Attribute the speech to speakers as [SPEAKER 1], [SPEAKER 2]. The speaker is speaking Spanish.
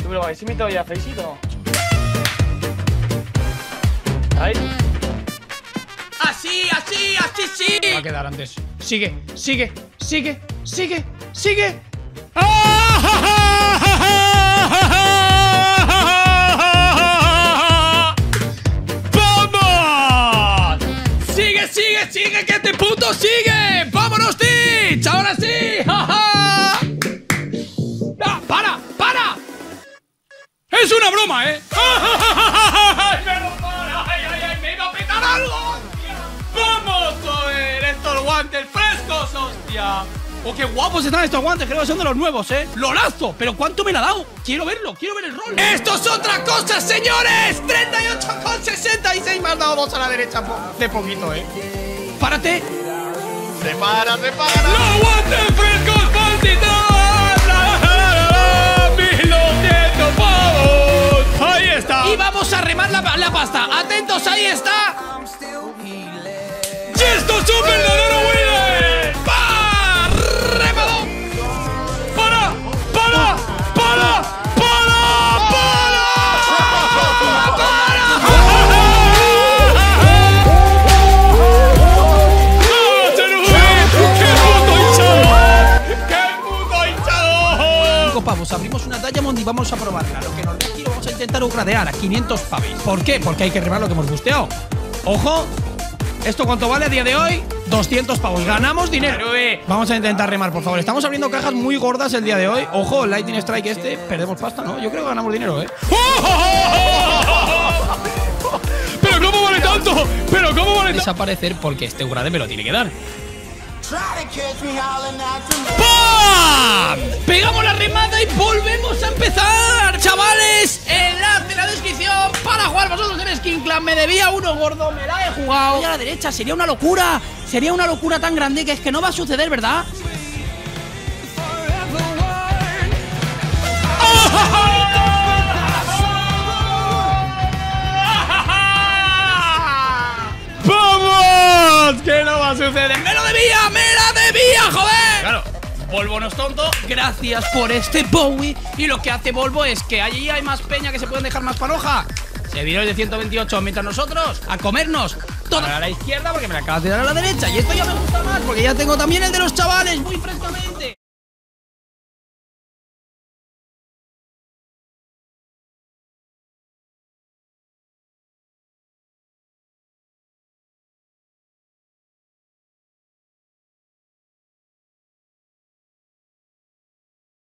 [SPEAKER 1] Pero ¿habéis imitado ya a Faceit o no? Ahí.
[SPEAKER 2] Así, así, así, sí.
[SPEAKER 3] Va a quedar antes. Sigue, sigue, sigue, sigue, sigue. ¡Vamos! Sigue, sigue, sigue, que este puto sigue. ¡Vámonos, Tich! ¡Ahora sí! ¡Ja, ja! ¡Ah, para, para! ¡Es una broma, eh! ¡Ay, me iba a petar algo! ¡Vamos, joder! ¡Estos guantes frescos, hostia! ¡Oh, qué guapos están estos guantes! Creo que son de los nuevos, ¿eh? ¡Lolazo! ¿Pero cuánto me la ha dado? Quiero verlo, quiero ver el rol. ¡Esto es otra cosa, señores! 38,66 me has dado 2 a la derecha de poquito, ¿eh? ¡Párate!
[SPEAKER 1] ¡Se para, se para!
[SPEAKER 3] ¡Los guantes frescos, Faltitán! ¡1.200 pavos! ¡Ahí está! Y vamos a remar la pasta. ¡Atentos, ahí está! ¡Y esto es un verdadero winner! ¡Pa! ¡Remado! ¡Para! ¡Para! ¡Para! ¡Para! ¡Para! ¡Para! ¡Qué puto hinchador! ¡Qué puto hinchador! 5 pavos, abrimos una Diamond y vamos a probarla. Lo que nos dé aquí lo vamos a intentar upgradear a 500 pavos. ¿Por qué? Porque hay que remar lo que hemos busteado. ¡Ojo! ¿Esto cuánto vale a día de hoy? 200 pavos. Ganamos dinero. Vamos a intentar remar, por favor. Estamos abriendo cajas muy gordas el día de hoy. Ojo, el Lightning Strike este. Perdemos pasta, ¿no? Yo creo que ganamos dinero, ¿eh? ¡Pero cómo vale tanto! ¡Pero cómo vale tanto! Desaparecer porque este upgrade me lo tiene que dar. ¡Pam! Pegamos la remada y volvemos a empezar, chavales. Enlace en la descripción para jugar vosotros en Skin Clan. Me debía uno gordo, me la he jugado. Voy a la derecha, sería una locura. Sería una locura tan grande que es que no va a suceder, ¿verdad? ¡Vamos! Que no va a suceder. ¡Me lo debía! ¡Me la debía, joder! Claro, Volvo no es tonto. Gracias por este Bowie. Y lo que hace Volvo es que allí hay más peña que se pueden dejar más panoja. Servidores de 128, mientras nosotros a comernos toda a la izquierda porque me la acabas de dar a la derecha. Y esto ya me gusta más porque ya tengo también el de los chavales muy frescamente.